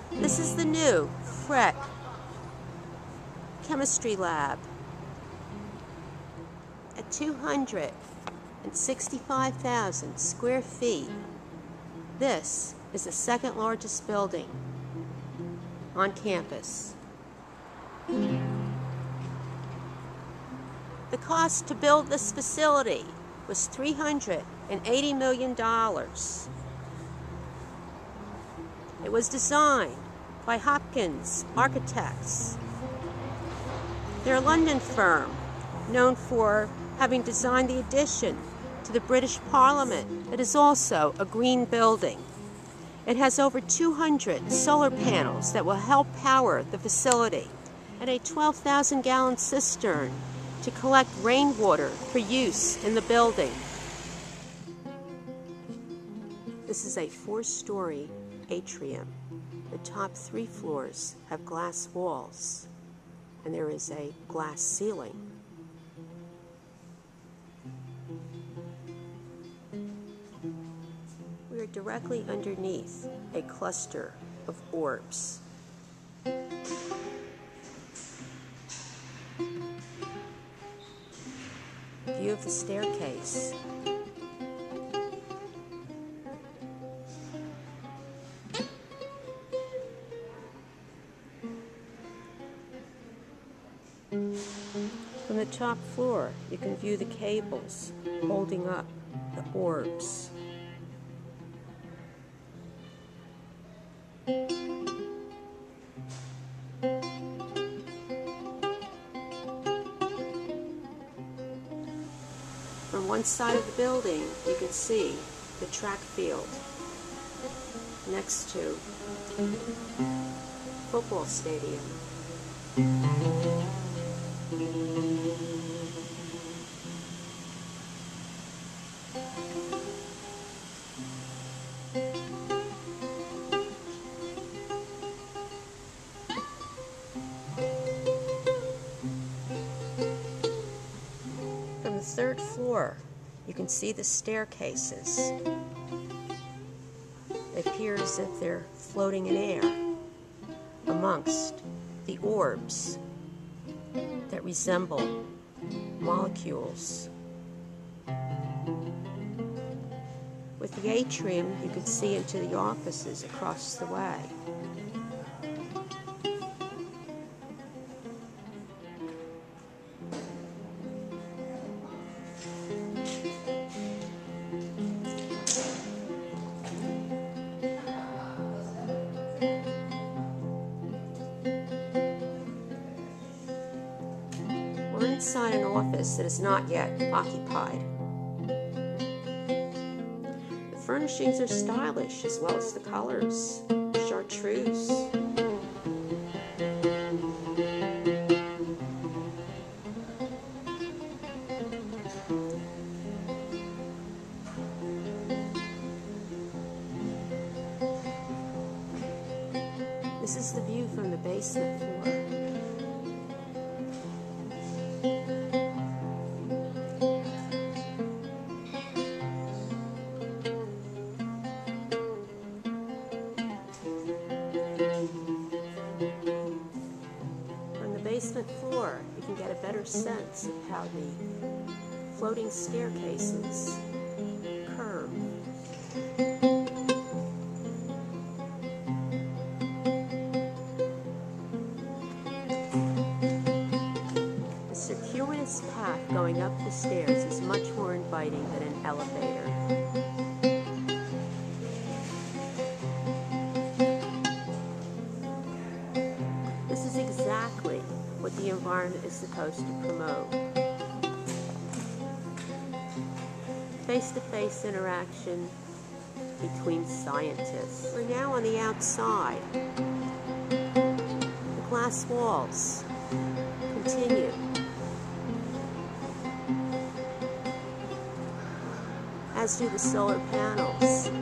This is the new Frick Chemistry Lab. At 265,000 square feet, this is the second largest building on campus. The cost to build this facility was $380 million. It was designed by Hopkins Architects. They're a London firm known for having designed the addition to the British Parliament. It is also a green building. It has over 200 solar panels that will help power the facility, and a 12,000-gallon cistern to collect rainwater for use in the building. This is a 4-story atrium. The top 3 floors have glass walls, and there is a glass ceiling. We are directly underneath a cluster of orbs. View of the staircase. From the top floor, you can view the cables holding up the orbs. From one side of the building, you can see the track field next to football stadium. From the 3rd floor, you can see the staircases. It appears as if they're floating in air amongst the orbs that resemble molecules. With the atrium, you can see into the offices across the way. We're inside an office that is not yet occupied. The furnishings are stylish as well as the colors. Chartreuse. This is the view from the basement floor. From the basement floor, you can get a better sense of how the floating staircases curve. The circuitous path going up the stairs is much more inviting than an elevator. This is exactly what the environment is supposed to promote. Face-to-face interaction between scientists. We're now on the outside. The glass walls continue. As do the solar panels.